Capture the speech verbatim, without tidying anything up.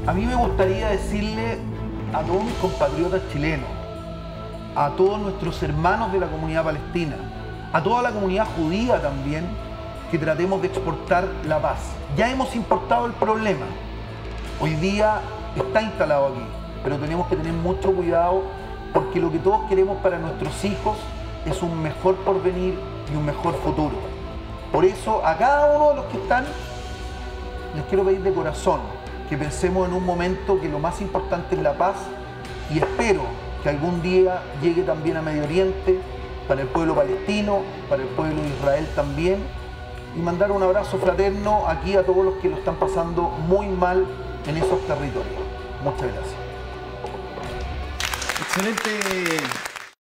A mí me gustaría decirle a todos mis compatriotas chilenos, a todos nuestros hermanos de la comunidad palestina, a toda la comunidad judía también, que tratemos de exportar la paz. Ya hemos importado el problema, hoy día está instalado aquí, pero tenemos que tener mucho cuidado porque lo que todos queremos para nuestros hijos es un mejor porvenir y un mejor futuro. Por eso a cada uno de los que están, les quiero pedir de corazón que pensemos en un momento que lo más importante es la paz y espero que algún día llegue también a Medio Oriente, para el pueblo palestino, para el pueblo de Israel también, y mandar un abrazo fraterno aquí a todos los que lo están pasando muy mal en esos territorios. Muchas gracias. Excelente.